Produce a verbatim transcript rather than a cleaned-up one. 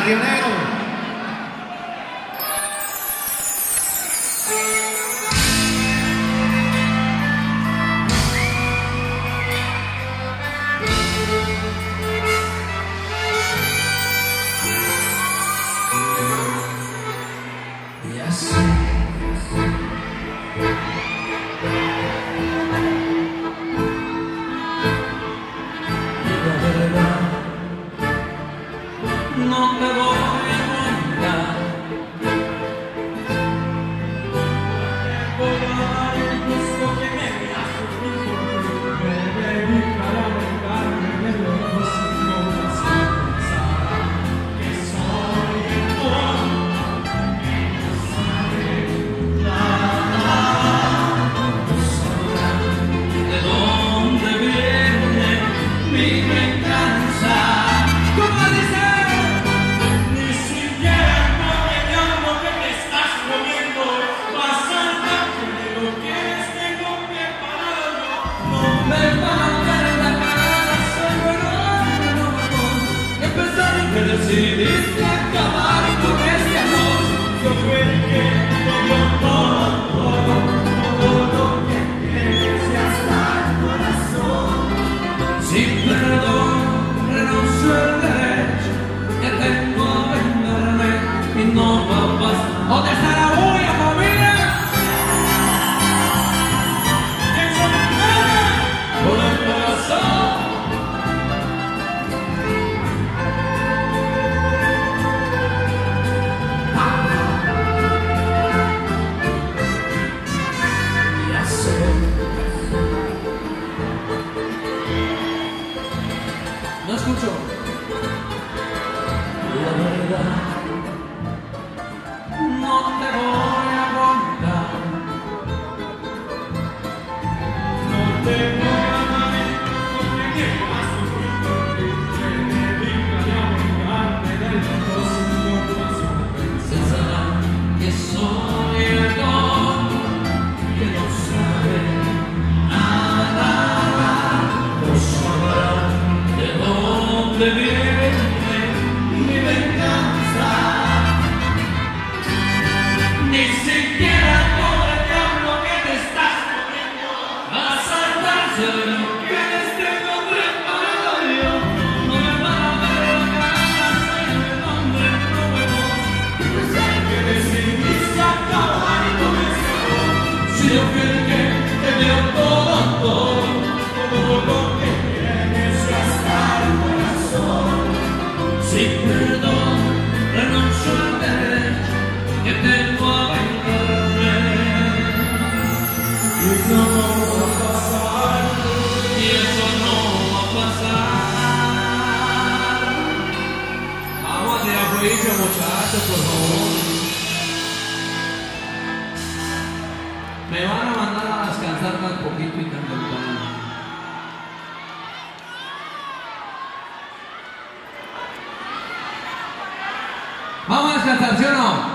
hasta Río Negro. No te voy a contar, voy a dar el gusto que me has sufrido, me dedicaré a vengarme de los idiotas y pensar que soy el tonto que no sabe nada, no sabrá de dónde viene mi venganza. Decidiste acabar con este amor. Yo fui el que te dio todo, todo, todo lo que tienes y hasta el corazón. Sin perdón renuncio al derecho que tengo a vengarme y no va a pasar. ¿Dónde está la bulla, familia? ¿Quién se me muere? Por el corazón. No escucho. La verdad, no te voy a contar. No te voy a dar el gusto que me has sufrido. Me dedicaré a vengarme de los idiotas y pensarán que soy el don que no sabe nada. No sabrá de dónde viene mi venganza. Ni siquiera todo el diablo que te estás poniendo va a saltarse de lo que les tengo preparado yo. No me van a ver la cara, soy el hombre nuevo. Sé que decidiste acabar con este amor. Si yo fui el que te dio todo, todo, todo lo que tienes y hasta el corazón. Sin perdón renuncio al derecho que tengo a vengarme. Y eso no va a pasar. Y eso no va a pasar. Vamos de abuelo, muchachos, por favor. Me van a mandar a descansar más poquito y cantar para mí. Vamos a descansar, ¿sí o no?